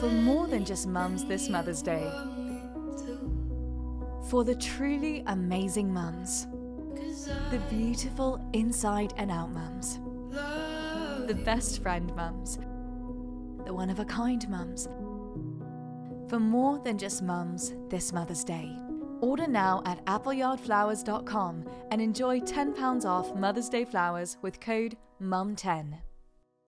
for more than just mums this Mother's Day. For the truly amazing mums, the beautiful inside and out mums, the best friend mums, the one-of-a-kind mums. For more than just mums this Mother's Day. Order now at appleyardflowers.com and enjoy £10 off Mother's Day flowers with code MUM10.